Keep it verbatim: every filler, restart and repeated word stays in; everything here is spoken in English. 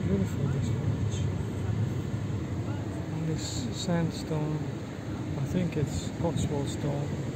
beautiful, this village. And this sandstone, I think it's Cotswold stone.